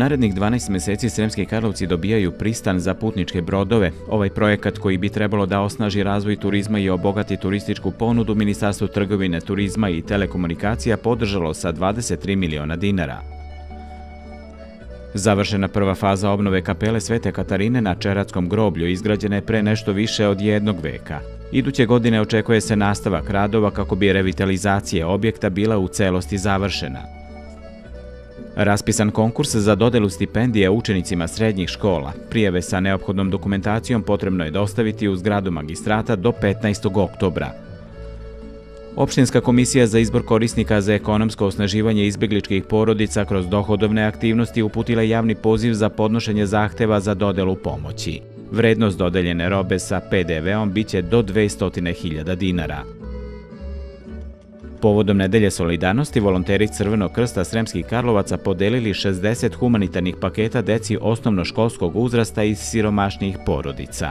narednih 12 meseci Sremski Karlovci dobijaju pristan za putničke brodove. Ovaj projekat koji bi trebalo da osnaži razvoj turizma i obogati turističku ponudu, Ministarstvo trgovine, turizma i telekomunikacija podržalo sa 23 miliona dinara. Završena prva faza obnove kapele Svete Katarine na Čeratskom groblju izgrađena je pre nešto više od 1 veka. Iduće godine očekuje se nastavak radova kako bi revitalizacija objekta bila u celosti završena. Raspisan konkurs za dodelu stipendije učenicima srednjih škola. Prijave sa neophodnom dokumentacijom potrebno je dostaviti u zgradu magistrata do 15. oktobra. Opštinska komisija za izbor korisnika za ekonomsko osnaživanje izbegličkih porodica kroz dohodovne aktivnosti uputila javni poziv za podnošenje zahteva za dodelu pomoći. Vrednost dodeljene robe sa PDV-om biće do 200.000 dinara. Povodom Nedelje solidarnosti, volonteri Crvenog krsta Sremskih Karlovaca podelili 60 humanitarnih paketa deci osnovnoškolskog uzrasta iz siromašnijih porodica.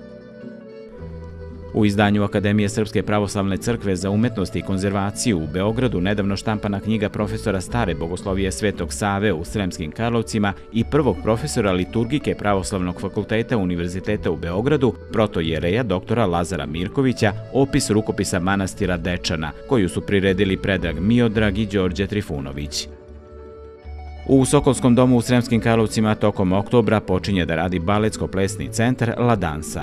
U izdanju Akademije Srpske pravoslavne crkve za umetnost i konzervaciju u Beogradu nedavno štampana knjiga profesora stare bogoslovije Svetog Save u Sremskim Karlovcima i prvog profesora liturgike Pravoslavnog fakulteta Univerziteta u Beogradu, protojereja doktora Lazara Mirkovića, opis rukopisa manastira Dečana, koju su priredili Predrag Miodrag i Đorđe Trifunović. U Sokolskom domu u Sremskim Karlovcima tokom oktobra počinje da radi baletsko-plesni centar La Dansa.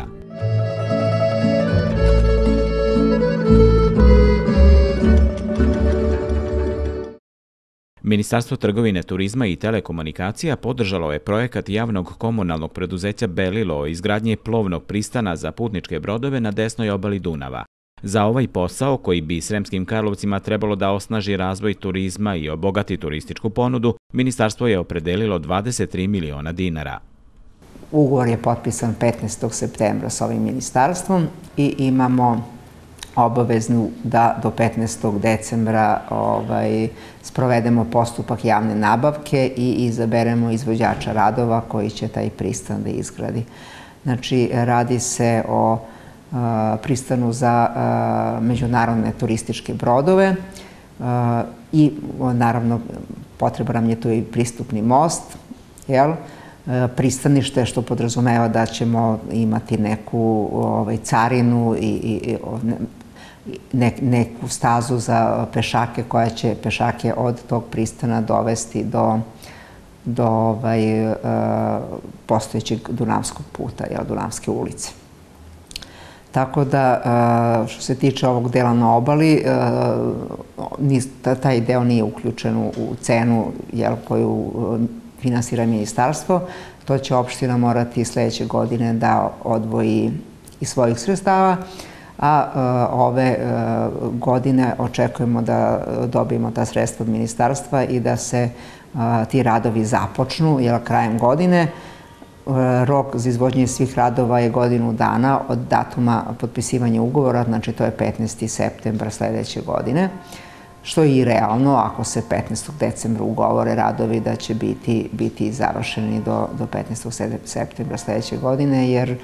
Ministarstvo trgovine, turizma i telekomunikacija podržalo je projekat javnog komunalnog preduzeća Belilo o izgradnji plovnog pristana za putničke brodove na desnoj obali Dunava. Za ovaj posao, koji bi Sremskim Karlovcima trebalo da osnaži razvoj turizma i obogati turističku ponudu, ministarstvo je opredelilo 23 miliona dinara. Ugovor je potpisan 15. septembra s ovim ministarstvom i imamo obaveznu da do 15. decembra sprovedemo postupak javne nabavke i izaberemo izvođača radova koji će taj pristan da izgradi. Znači, radi se o pristanu za međunarodne turističke brodove i naravno potreban nam je tu i pristupni most, pristanište što podrazumeva da ćemo imati neku carinu i neku stazu za pešake koja će pešake od tog pristana dovesti do postojećeg Dunavskog puta, Dunavske ulice. Tako da, što se tiče ovog dela na obali, taj deo nije uključen u cenu koju finansira ministarstvo. To će opština morati sledeće godine da odvoji iz svojih sredstava, a ove godine očekujemo da dobijemo ta sredstva od ministarstva i da se ti radovi započnu krajem godine. Rok za izvođenje svih radova je godinu dana od datuma potpisivanja ugovora, znači to je 15. septembra sledeće godine, što je i realno ako se 15. decembra ugovore radovi da će biti završeni do 15. septembra sledeće godine, jer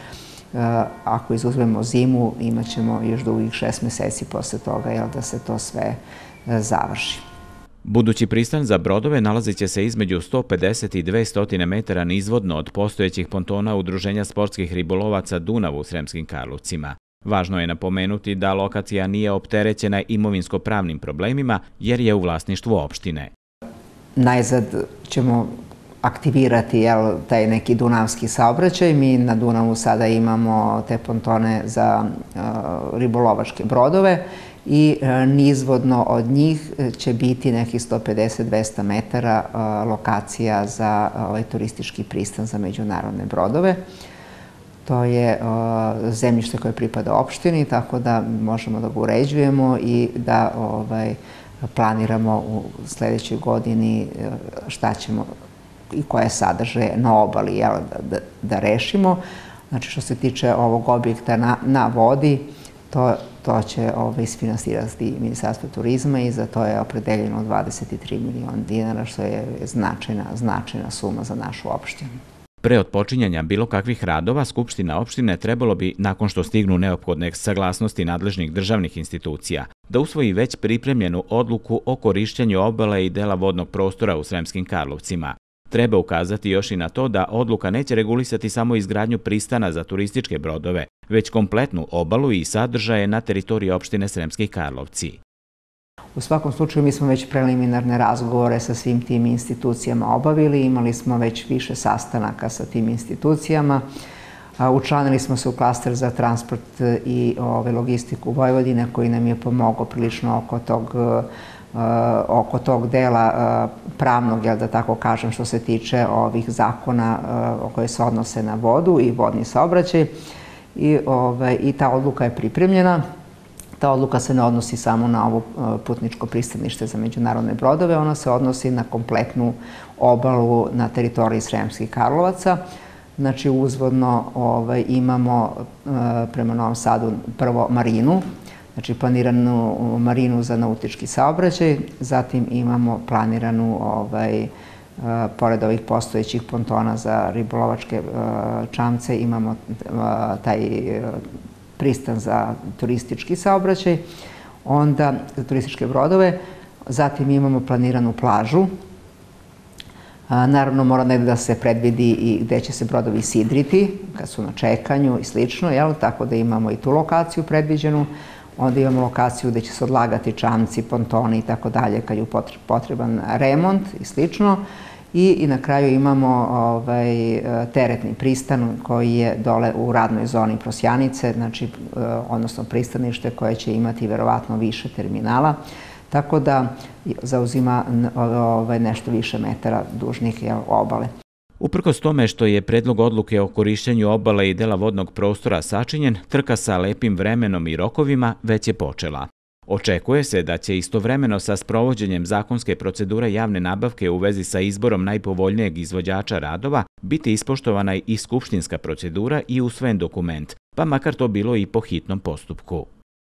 ako izuzmemo zimu, imat ćemo još dugih 6 meseci posle toga da se to sve završi. Budući pristan za brodove nalazit će se između 150 i 200 metara nizvodno od postojećih pontona Udruženja sportskih ribolovaca Dunav u Sremskim Karlovcima. Važno je napomenuti da lokacija nije opterećena imovinsko-pravnim problemima jer je u vlasništvu opštine. Najzad ćemo aktivirati taj neki dunavski saobraćaj. Mi na Dunavu sada imamo te pontone za ribolovačke brodove i nizvodno od njih će biti nekih 150-200 metara lokacija za turistički pristan za međunarodne brodove. To je zemljište koje pripada opštini, tako da možemo da ga uređujemo i da planiramo u sledećoj godini šta ćemo i koje sadržaje na obali da rešimo. Znači, što se tiče ovog objekta na vodi, to će isfinansirati Ministarstvo turizma i za to je opredeljeno 23 miliona dinara, što je značajna suma za našu opštinu. Pre otpočinjanja bilo kakvih radova, Skupština opštine trebalo bi, nakon što stignu neophodne saglasnosti nadležnih državnih institucija, da usvoji već pripremljenu odluku o korišćenju obale i dela vodnog prostora u Sremskim Karlovcima. Treba ukazati još i na to da odluka neće regulisati samo izgradnju pristana za turističke brodove, već kompletnu obalu i sadržaje na teritoriji opštine Sremski Karlovci. U svakom slučaju mi smo već preliminarne razgovore sa svim tim institucijama obavili, imali smo već više sastanaka sa tim institucijama, učlanili smo se u klaster za transport i logistiku Vojvodine koji nam je pomogao prilično oko tog dela pravnog, da tako kažem, što se tiče ovih zakona koje se odnose na vodu i vodni saobraćaj. I ta odluka je pripremljena. Ta odluka se ne odnosi samo na ovo putničko pristanište za međunarodne brodove, ona se odnosi na kompletnu obalu na teritoriji Sremskih Karlovaca. Znači, uzvodno imamo prema Novom Sadu prvo marinu, znači planiranu marinu za nautički saobraćaj, zatim imamo planiranu, pored ovih postojećih pontona za ribolovačke čamce, imamo taj pristan za turistički saobraćaj, onda za turističke brodove, zatim imamo planiranu plažu. Naravno, mora negde da se predvidi i gde će se brodovi sidriti, kad su na čekanju i slično, tako da imamo i tu lokaciju predviđenu. Onda imamo lokaciju gde će se odlagati čamci, pontoni i tako dalje, kad je potreban remont i slično. I na kraju imamo teretni pristan koji je dole u radnoj zoni Prosjanice, odnosno pristanište koje će imati verovatno više terminala, tako da zauzima nešto više metara dužnih obale. Uprkos tome što je predlog odluke o korišćenju obale i dela vodnog prostora sačinjen, trka sa lepim vremenom i rokovima već je počela. Očekuje se da će istovremeno sa sprovođenjem zakonske procedure javne nabavke u vezi sa izborom najpovoljnijeg izvođača radova biti ispoštovana i skupštinska procedura i usvojen dokument, pa makar to bilo i po hitnom postupku.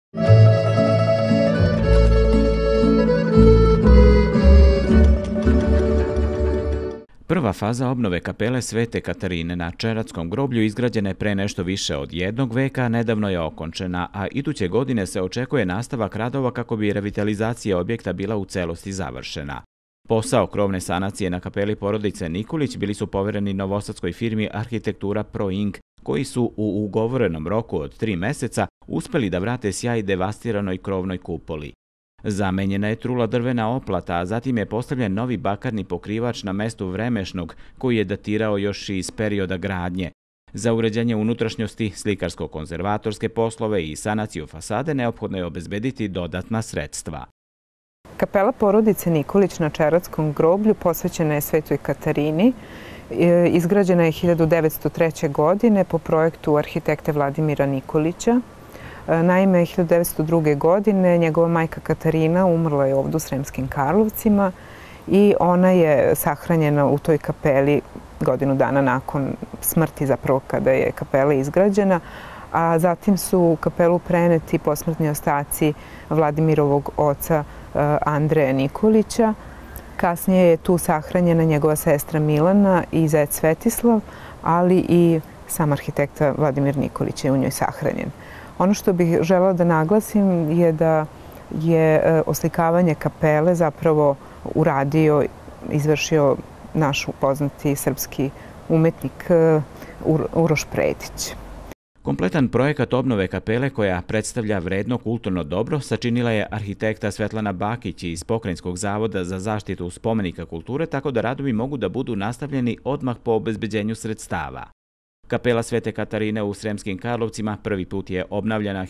Prva faza obnove kapele Svete Katarine na Čeratskom groblju izgrađena je pre nešto više od 1 veka, nedavno je okončena, a iduće godine se očekuje nastavak radova kako bi revitalizacija objekta bila u celosti završena. Posao krovne sanacije na kapeli porodice Nikolić bili su povereni novosadskoj firmi Arhitektura Pro Inc., koji su u ugovorenom roku od 3 meseca uspeli da vrate sjaj devastiranoj krovnoj kupoli. Zamenjena je trula drvena oplata, a zatim je postavljen novi bakarni pokrivač na mestu vremešnog, koji je datirao još iz perioda gradnje. Za uređenje unutrašnjosti, slikarsko-konzervatorske poslove i sanaciju fasade neophodno je obezbediti dodatna sredstva. Kapela porodice Nikolić na Čeratskom groblju posvećena je Svetoj Katarini. Izgrađena je 1903. godine po projektu arhitekte Vladimira Nikolića. Naime, 1902. godine njegova majka Katarina umrla je ovdje u Sremskim Karlovcima i ona je sahranjena u toj kapeli godinu dana nakon smrti, zapravo kada je kapela izgrađena, a zatim su u kapelu preneti posmrtni ostaci Vladimirovog oca Andreja Nikolića. Kasnije je tu sahranjena njegova sestra Milana i zet Svetislav, ali i sam arhitekta Vladimir Nikolić je u njoj sahranjen. Ono što bih želela da naglasim je da je oslikavanje kapele zapravo uradio, izvršio naš poznati srpski umetnik Uroš Predić. Kompletan projekat obnove kapele, koja predstavlja vredno kulturno dobro, sačinila je arhitekta Svetlana Bakić iz Pokrajinskog zavoda za zaštitu spomenika kulture, tako da radovi mogu da budu nastavljeni odmah po obezbeđenju sredstava. Kapela Svete Katarine u Sremskim Karlovcima prvi put je obnavljana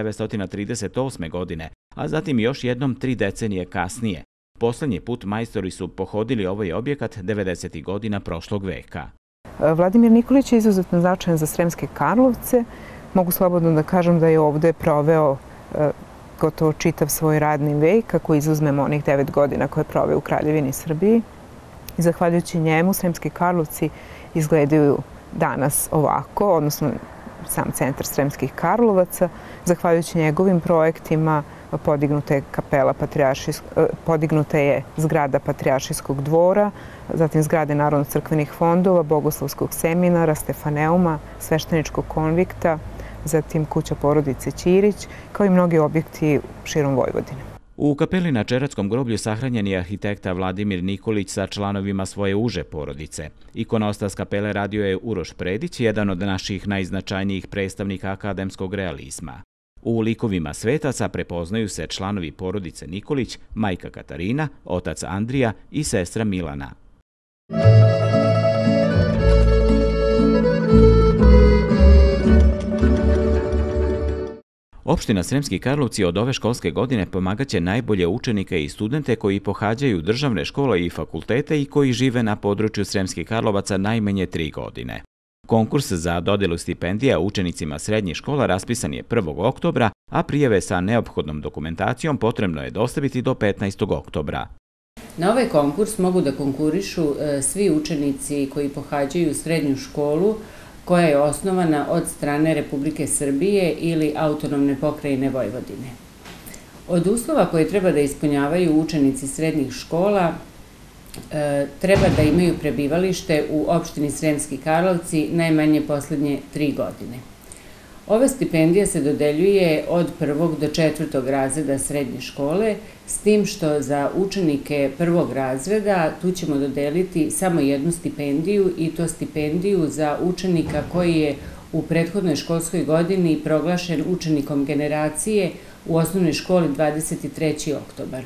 1938. godine, a zatim još jednom 3 decenije kasnije. Poslednji put majstori su pohodili ovaj objekat 90. godina prošlog veka. Vladimir Nikolić je izuzetno značajan za Sremske Karlovce. Mogu slobodno da kažem da je ovde proveo gotovo čitav svoj radni vek, ako izuzmemo onih 9 godina koje je proveo u Kraljevini Srbiji. I zahvaljujući njemu, Sremski Karlovci izgledaju danas ovako, odnosno sam centar Sremskih Karlovaca. Zahvaljujući njegovim projektima podignuta je zgrada Patrijaršijskog dvora, zatim zgrade Narodno-crkvenih fondova, Bogoslovskog seminara, Stefaneuma, Svešteničkog konvikta, zatim kuća porodice Ćirić, kao i mnogi objekti širom Vojvodine. U kapeli na Čeratskom groblju sahranjen je arhitekta Vladimir Nikolić sa članovima svoje uže porodice. Ikonostas kapele radio je Uroš Predić, jedan od naših najznačajnijih predstavnika akademskog realizma. U likovima svetaca prepoznaju se članovi porodice Nikolić, majka Katarina, otac Andrija i sestra Milana. Opština Sremski Karlovci od ove školske godine pomagaće najbolje učenike i studente koji pohađaju državne škole i fakultete i koji žive na području Sremskih Karlovaca najmanje 3 godine. Konkurs za dodelu stipendija učenicima srednjih škola raspisan je 1. oktobra, a prijave sa neophodnom dokumentacijom potrebno je dostaviti do 15. oktobra. Na ovaj konkurs mogu da konkurišu svi učenici koji pohađaju srednju školu koja je osnovana od strane Republike Srbije ili Autonomne pokrajine Vojvodine. Od uslova koje treba da ispunjavaju učenici srednjih škola treba da imaju prebivalište u opštini Sremski Karlovci najmanje poslednje 3 godine. Ova stipendija se dodeljuje od 1. do 4. razreda srednje škole, s tim što za učenike 1. razreda tu ćemo dodeliti samo jednu stipendiju i to stipendiju za učenika koji je u prethodnoj školskoj godini proglašen učenikom generacije u osnovnoj školi 23. oktobar.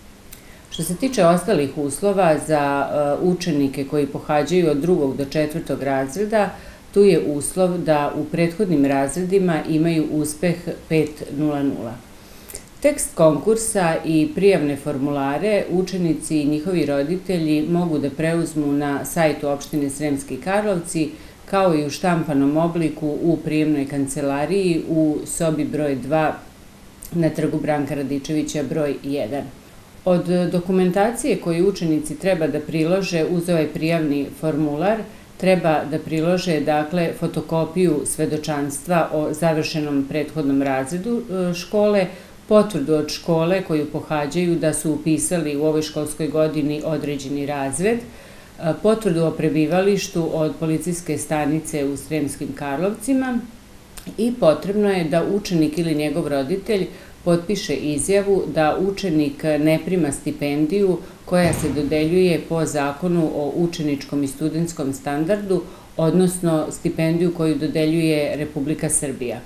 Što se tiče ostalih uslova za učenike koji pohađaju od 2. do 4. razreda, tu je uslov da u prethodnim razredima imaju uspeh 5.00. Tekst konkursa i prijavne formulare učenici i njihovi roditelji mogu da preuzmu na sajtu opštine Sremski Karlovci, kao i u štampanom obliku u prijemnoj kancelariji u sobi broj 2 na trgu Branka Radičevića broj 1. Od dokumentacije koju učenici treba da prilože uz ovaj prijavni formular, treba da prilože, dakle, fotokopiju svedočanstva o završenom prethodnom razredu škole, potvrdu od škole koju pohađaju da su upisali u ovoj školskoj godini određeni razred, potvrdu o prebivalištu od policijske stanice u Sremskim Karlovcima i potrebno je da učenik ili njegov roditelj potpiše izjavu da učenik ne prima stipendiju koja se dodeljuje po zakonu o učeničkom i studentskom standardu, odnosno stipendiju koju dodeljuje Republika Srbija.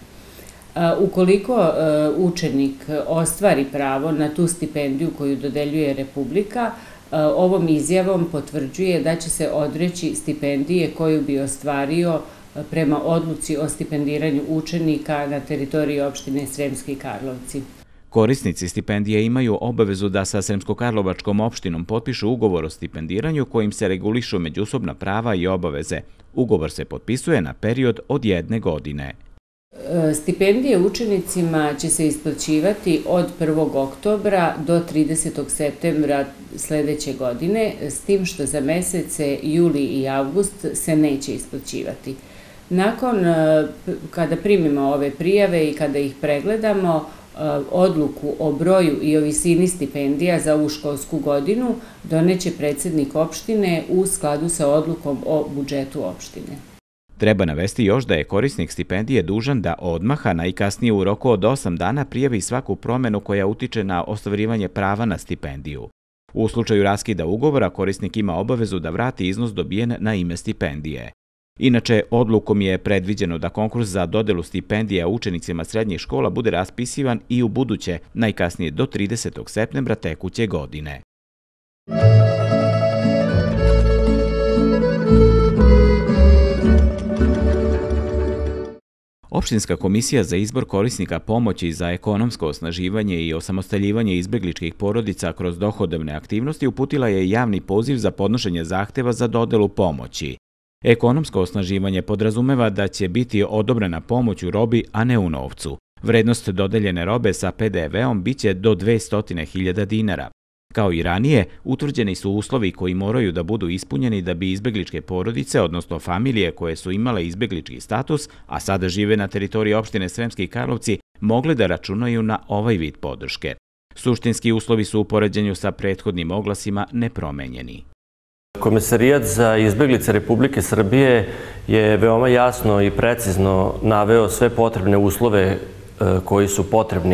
Ukoliko učenik ostvari pravo na tu stipendiju koju dodeljuje Republika, ovom izjavom potvrđuje da će se odreći stipendije koju bi ostvario prema odluci o stipendiranju učenika na teritoriji opštine Sremski Karlovci. Korisnici stipendije imaju obavezu da sa Sremsko-Karlovačkom opštinom potpišu ugovor o stipendiranju kojim se regulišu međusobna prava i obaveze. Ugovor se potpisuje na period od 1 godine. Stipendije učenicima će se isplaćivati od 1. oktobra do 30. septembra sledeće godine, s tim što za mesece juli i avgust se neće isplaćivati. Nakon, kada primimo ove prijave i kada ih pregledamo, odluku o broju i o visini stipendija za ovu školsku godinu doneće predsednik opštine u skladu sa odlukom o budžetu opštine. Treba navesti još da je korisnik stipendije dužan da odmah, a najkasnije u roku od 8 dana prijavi svaku promenu koja utiče na ostvarivanje prava na stipendiju. U slučaju raskida ugovora, korisnik ima obavezu da vrati iznos dobijen na ime stipendije. Inače, odlukom je predviđeno da konkurs za dodelu stipendija učenicima srednjih škola bude raspisivan i u buduće, najkasnije do 30. septembra tekuće godine. Opštinska komisija za izbor korisnika pomoći za ekonomsko osnaživanje i osamostaljivanje izbegličkih porodica kroz dohodovne aktivnosti uputila je javni poziv za podnošenje zahteva za dodelu pomoći. Ekonomsko osnaživanje podrazumeva da će biti odobrena pomoć u robi, a ne u novcu. Vrednost dodeljene robe sa PDV-om biće do 200.000 dinara. Kao i ranije, utvrđeni su uslovi koji moraju da budu ispunjeni da bi izbegličke porodice, odnosno familije koje su imale izbeglički status, a sada žive na teritoriji opštine Sremski Karlovci, mogle da računaju na ovaj vid podrške. Suštinski uslovi su u poređenju sa prethodnim oglasima nepromenjeni. Komesarijat za izbeglice Republike Srbije je veoma jasno i precizno naveo sve potrebne uslove koji su potrebni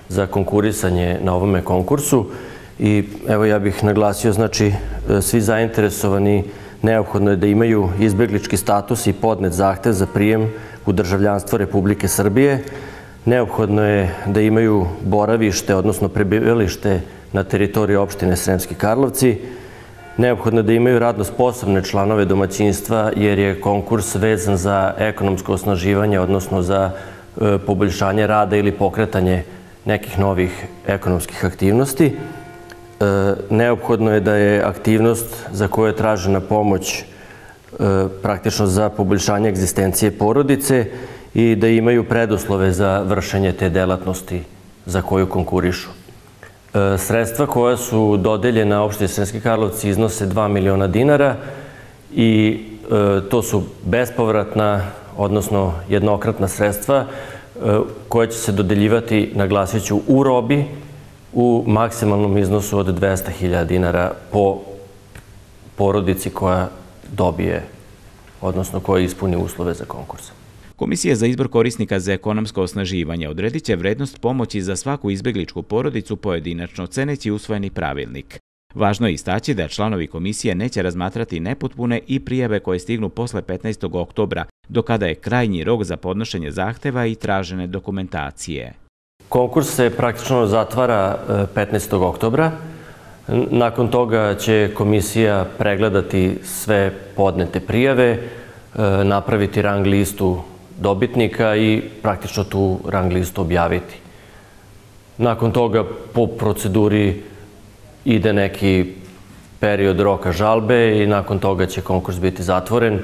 za konkurisanje na ovome konkursu. I evo ja bih naglasio, znači, svi zainteresovani neophodno je da imaju izbeglički status i podnet zahtev za prijem u državljanstvo Republike Srbije. Neophodno je da imaju boravište, odnosno prebivalište na teritoriji opštine Sremski Karlovci. Neophodno je da imaju radno sposobne članove domaćinstva, jer je konkurs vezan za ekonomsko osnaživanje, odnosno za poboljšanje rada ili pokretanje nekih novih ekonomskih aktivnosti. Neophodno je da je aktivnost za koju je tražena pomoć praktično za poboljšanje egzistencije porodice i da imaju preduslove za vršenje te delatnosti za koju konkurišu. Sredstva koja su dodeljena opštini Sremski Karlovci iznose 2 miliona dinara i to su bespovratna, odnosno jednokratna sredstva koja će se dodeljivati, naglasit ću, u robi u maksimalnom iznosu od 200.000 dinara po porodici koja dobije, odnosno koja ispuni uslove za konkurs. Komisija za izbor korisnika za ekonomsko osnaživanje odredit će vrednost pomoći za svaku izbegličku porodicu pojedinačno ceneći usvojeni pravilnik. Važno je istaći da članovi komisije neće razmatrati nepotpune i prijave koje stignu posle 15. oktobra, do kada je krajnji rok za podnošenje zahteva i tražene dokumentacije. Konkurs se praktično zatvara 15. oktobra. Nakon toga će komisija pregledati sve podnete prijave, napraviti rang listu dobitnika i praktično tu rang listu objaviti. Nakon toga po proceduri ide neki period roka žalbe i nakon toga će konkurs biti zatvoren.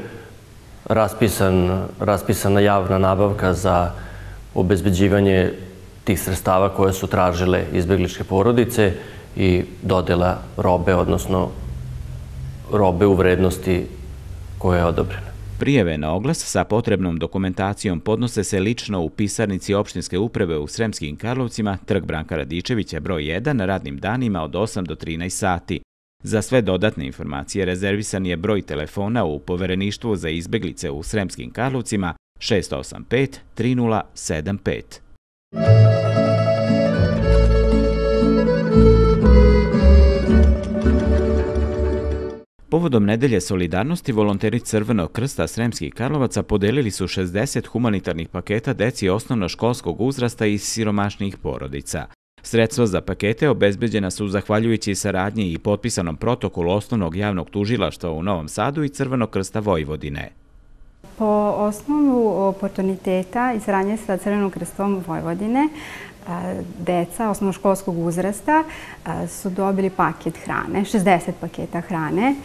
Raspisana javna nabavka za obezbeđivanje tih sredstava koje su tražile izbegličke porodice i dodela robe, odnosno robe u vrednosti koja je odobrena. Prijave na oglas sa potrebnom dokumentacijom podnose se lično u pisarnici opštinske uprave u Sremskim Karlovcima, Trg Branka Radičevića, broj 1, radnim danima od 8 do 13 sati. Za sve dodatne informacije rezervisan je broj telefona u Povereništvu za izbeglice u Sremskim Karlovcima 685 3075. Povodom Nedelje solidarnosti, volonteri Crvenog krsta Sremskih Karlovaca podelili su 60 humanitarnih paketa deci osnovnoškolskog uzrasta iz siromašnih porodica. Sredstva za pakete obezbeđena su zahvaljujući saradnji i potpisanom protokolu Osnovnog javnog tužilaštva u Novom Sadu i Crvenog krsta Vojvodine. Po osnovu oportuniteta i saradnje sa Crvenim krstom Vojvodine, deca osnovnoškolskog uzrasta su dobili paket hrane, 60 paketa hrane,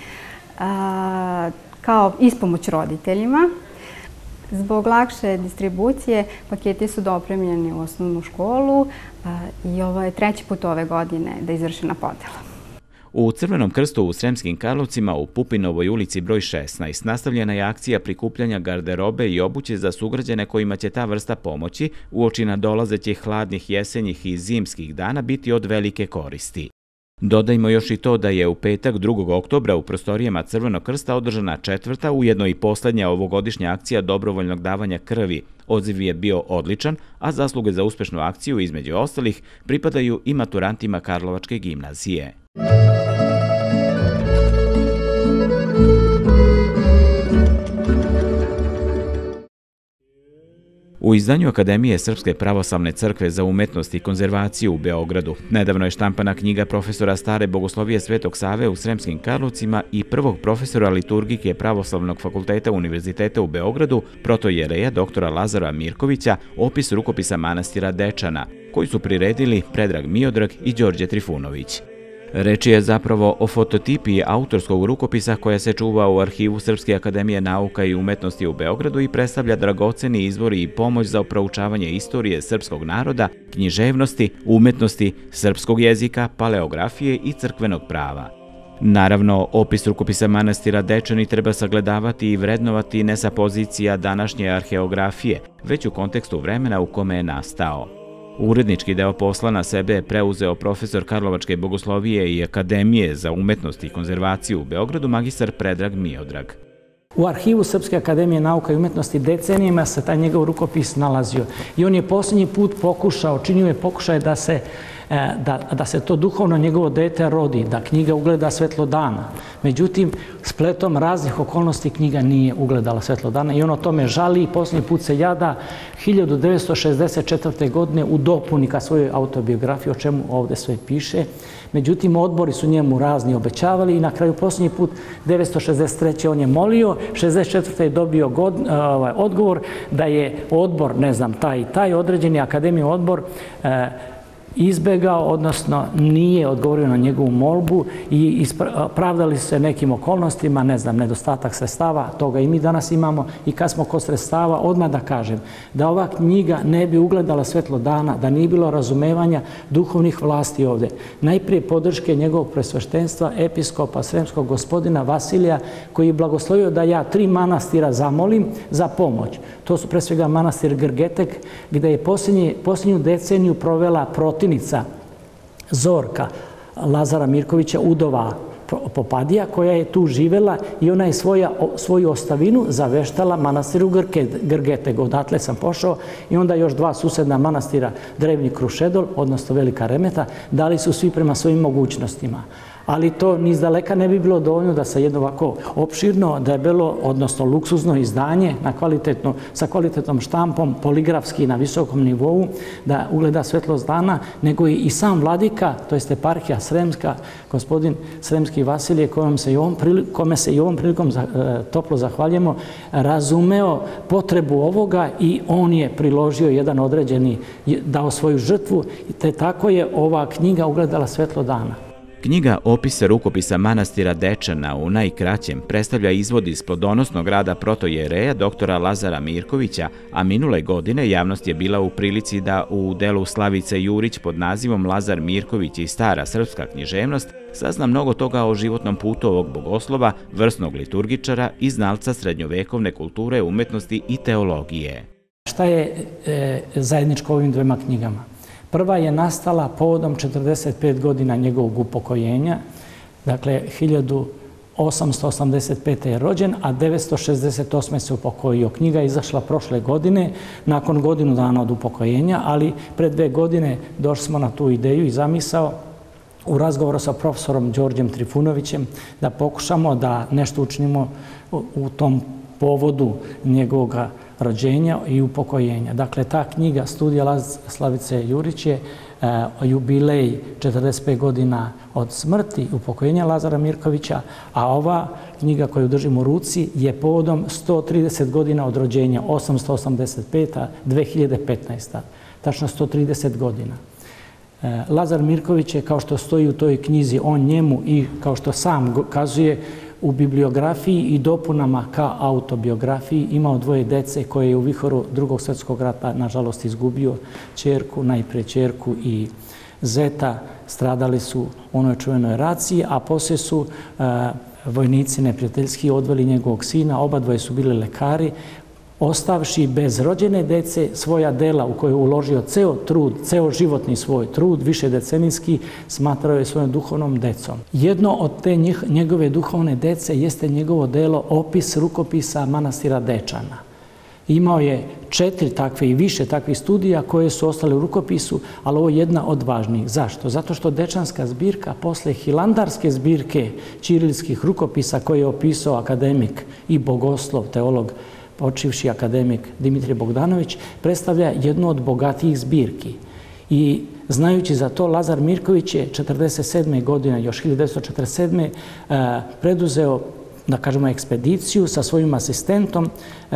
kao ispomoć roditeljima. Zbog lakše distribucije paketi su dopremljeni u osnovnu školu i ovo je 3. put ove godine da je izvršena podela. U Crvenom krstu u Sremskim Karlovcima u Pupinovoj ulici broj 16 nastavljena je akcija prikupljanja garderobe i obuće za sugrađane kojima će ta vrsta pomoći uoči nadolazećih hladnih jesenjih i zimskih dana biti od velike koristi. Dodajmo još i to da je u petak 2. oktobra u prostorijama Crvenog krsta održana 4., ujedno i poslednja ovogodišnja akcija dobrovoljnog davanja krvi. Odziv je bio odličan, a zasluge za uspešnu akciju, između ostalih, pripadaju i maturantima Karlovačke gimnazije. U izdanju Akademije Srpske pravoslavne crkve za umetnost i konzervaciju u Beogradu nedavno je štampana knjiga profesora Stare bogoslovije Svetog Save u Sremskim Karlovcima i prvog profesora liturgike Pravoslavnog fakulteta Univerziteta u Beogradu, protojereja doktora Lazara Mirkovića, opis rukopisa manastira Dečana, koji su priredili Predrag Miodrag i Đorđe Trifunović. Reč je zapravo o fototipiji autorskog rukopisa koja se čuva u arhivu Srpske akademije nauka i umetnosti u Beogradu i predstavlja dragoceni izvor i pomoć za proučavanje istorije srpskog naroda, književnosti, umetnosti, srpskog jezika, paleografije i crkvenog prava. Naravno, opis rukopisa manastira Dečani treba sagledavati i vrednovati ne sa pozicija današnje arheografije, već u kontekstu vremena u kome je nastao. Urednički deo posla na sebe je preuzeo profesor Karlovačke bogoslovije i Akademije za umetnost i konzervaciju u Beogradu, magistar Predrag Miodrag. U arhivu Srpske akademije nauka i umetnosti decenijima se taj njegov rukopis nalazio i on je posljednji put pokušao, činio je pokušaj da se to duhovno njegovo dete rodi, da knjiga ugleda svetlo dana. Međutim, spletom raznih okolnosti knjiga nije ugledala svetlo dana i on o tome žali i posljednji put se jada 1964. godine u dopuni ka svojoj autobiografiji, o čemu ovde sve piše. Međutim, odbori su njemu razni obećavali i na kraju posljednji put 1963. on je molio, 1964. je dobio odgovor da je odbor, ne znam, taj određeni akademijski odbor izbegao, odnosno nije odgovorio na njegovu molbu i pravdali se nekim okolnostima, ne znam, nedostatak sredstava, toga i mi danas imamo i kad smo kod sredstava, odmah da kažem da ova knjiga ne bi ugledala svetlo dana, da nije bilo razumevanja duhovnih vlasti ovde. Najprije podrške njegovog presveštenstva, episkopa sremskog gospodina Vasilija, koji je blagoslovio da ja 3 manastira zamolim za pomoć. To su pre svega manastir Grgetek, gde je posljednju deceniju provela protivnica Zorka Lazara Mirkovića, udova Popadija, koja je tu živela i ona je svoju ostavinu zaveštala manastiru Grgetek. Odatle sam pošao i onda još 2 susedna manastira, Drevni Krušedol, odnosno Velika Remeta, dali su svi prema svojim mogućnostima. Ali to ni izdaleka ne bi bilo dovoljno da se jedno ovako opširno, debelo, odnosno luksuzno izdanje sa kvalitetnom štampom, poligrafski na visokom nivou, da ugleda svetlost dana, nego i sam vladika, to jest eparhija Sremska, gospodin Sremski Vasilije, kome se i ovom prilikom toplo zahvaljujemo, razumeo potrebu ovoga i on je priložio jedan određeni, dao svoju žrtvu, te tako je ova knjiga ugledala svetlo dana. Knjiga Opisa rukopisa manastira Dečana u najkraćem predstavlja izvod iz plodonosnog rada protojereja doktora Lazara Mirkovića, a minule godine javnost je bila u prilici da u delu Slavice Jurić pod nazivom Lazar Mirković i stara srpska književnost sazna mnogo toga o životnom putu ovog bogoslova, vrsnog liturgičara i znalca srednjovekovne kulture, umetnosti i teologije. Šta je zajedničko ovim 2 knjigama? Prva je nastala povodom 45 godina njegovog upokojenja, dakle 1885. je rođen, a 968. se upokojio. Knjiga je izašla prošle godine, nakon godinu dana od upokojenja, ali pre 2 godine došli smo na tu ideju i zamisao u razgovoru sa profesorom Đorđem Trifunovićem da pokušamo da nešto učinimo u tom povodu njegovog rođenja i upokojenja. Dakle, ta knjiga Studija Slavice Jurić je jubilej 45 godina od smrti i upokojenja Lazara Mirkovića, a ova knjiga koju držim u ruci je povodom 130 godina od rođenja, 885. 2015. Tačno 130 godina. Lazar Mirković je, kao što stoji u toj knjizi, on njemu i kao što sam kazuje, u bibliografiji i dopunama ka autobiografiji imao 2 dece koje je u vihoru Drugog svjetskog rata, nažalost, izgubio ćerku, najprije ćerku i zeta. Stradali su u onoj čuvenoj raciji, a poslije su vojnici neprijateljski odveli njegovog sina, oba 2 su bili lekari, ostavši bez rođene dece svoja dela u koje je uložio ceo trud, ceo životni svoj trud, višedecenijski, smatrao je svojom duhovnom decom. Jedno od te njegove duhovne dece jeste njegovo delo Opis rukopisa manastira Dečana. Imao je 4 takve i više takvih studija koje su ostale u rukopisu, ali ovo je jedna od važnijih. Zašto? Zato što Dečanska zbirka posle hilandarske zbirke ćirilskih rukopisa koje je opisao akademik i bogoslov, teolog, počivši akademik Dimitrije Bogdanović, predstavlja jednu od bogatijih zbirki. I znajući za to, Lazar Mirković je 1947. godine, još 1947. preduzeo, da kažemo, ekspediciju sa svojim asistentom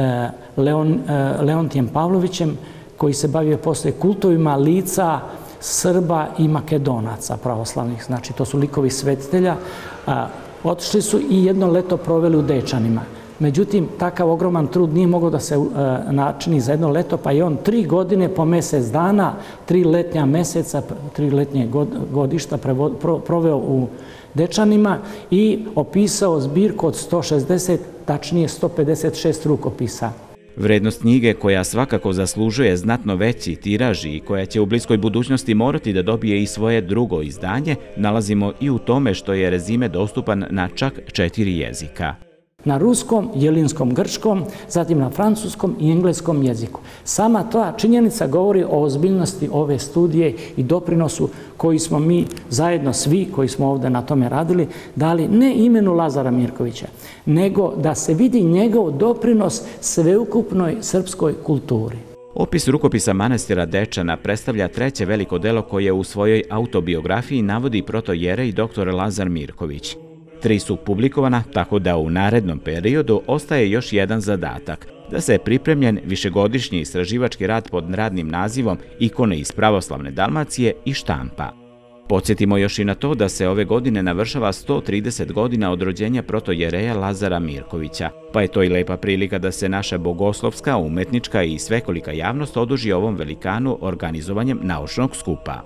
Leontijem Pavlovićem, koji se bavio posle kultovima lica Srba i Makedonaca pravoslavnih. Znači, to su likovi svetitelja. Otišli su i jedno leto proveli u Dečanima. Međutim, takav ogroman trud nije mogao da se načini za jedno leto, pa je on 3 godine po mjesec dana, 3 letnja meseca, 3 letnje godišta proveo u Dečanima i opisao zbirku od 160, tačnije 156 rukopisa. Vrednost knjige, koja svakako zaslužuje znatno veći tiraž i koja će u bliskoj budućnosti morati da dobije i svoje drugo izdanje, nalazimo i u tome što je rezime dostupan na čak 4 jezika. Na ruskom, jelinskom, grčkom, zatim na francuskom i engleskom jeziku. Sama ta činjenica govori o ozbiljnosti ove studije i doprinosu koji smo mi zajedno svi koji smo ovdje na tome radili dali ne imenu Lazara Mirkovića, nego da se vidi njegov doprinos sveukupnoj srpskoj kulturi. Opis rukopisa manastira Dečana predstavlja treće veliko delo koje u svojoj autobiografiji navodi protojerej dr. Lazar Mirković. 3 su publikovana, tako da u narednom periodu ostaje još jedan zadatak, da se pripremljen višegodišnji istraživački rad pod radnim nazivom Ikone iz pravoslavne Dalmacije i štampa. Podsjetimo još i na to da se ove godine navršava 130 godina od rođenja protojereja Lazara Mirkovića, pa je to i lepa prilika da se naša bogoslovska, umetnička i svekolika javnost oduži ovom velikanu organizovanjem naučnog skupa.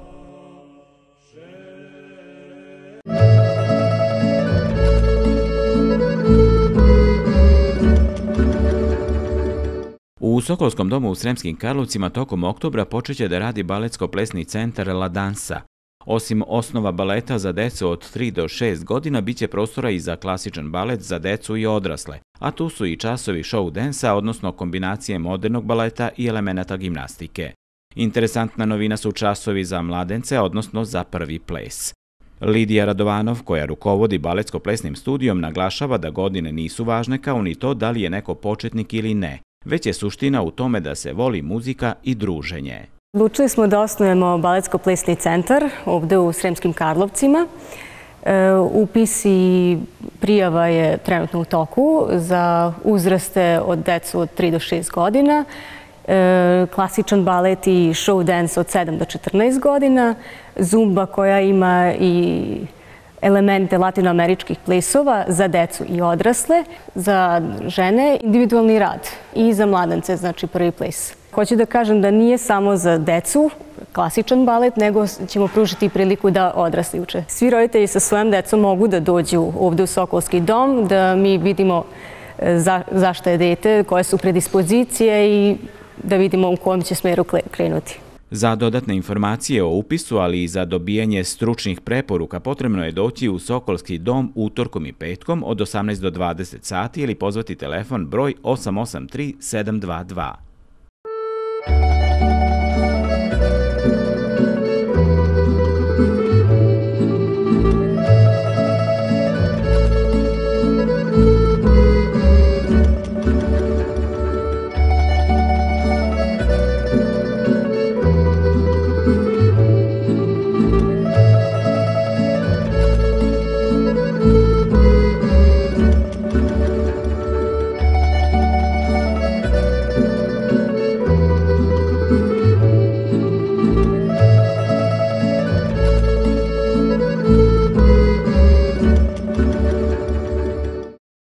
U Sokolskom domu u Sremskim Karlovcima tokom oktobra počeće da radi baletsko-plesni centar La Dansa. Osim osnova baleta za decu od 3 do 6 godina, biće prostora i za klasičan balet za decu i odrasle, a tu su i časovi show dansa, odnosno kombinacije modernog baleta i elemenata gimnastike. Interesantna novina su časovi za mladence, odnosno za prvi ples. Lidija Radovanov, koja rukovodi baletsko-plesnim studijom, naglašava da godine nisu važne kao ni to da li je neko početnik ili ne, već je suština u tome da se voli muzika i druženje. Odlučili smo da osnujemo baletsko-plesni centar ovdje u Sremskim Karlovcima. Upis i prijava je trenutno u toku za uzraste od decu od 3 do 6 godina, klasičan balet i show dance od 7 do 14 godina, zumba koja ima i elemente latinoameričkih plesova za decu i odrasle, za žene individualni rad i za mladence, znači prvi ples. Hoću da kažem da nije samo za decu klasičan balet, nego ćemo pružiti priliku da odrasli uče. Svi roditelji sa svojom decom mogu da dođu ovdje u Sokolski dom, da mi vidimo zašto je dete, koje su predispozicije i da vidimo u kojem će smeru krenuti. Za dodatne informacije o upisu, ali i za dobijanje stručnih preporuka potrebno je doći u Sokolski dom utorkom i petkom od 18 do 20 sati ili pozvati telefon broj 883 722.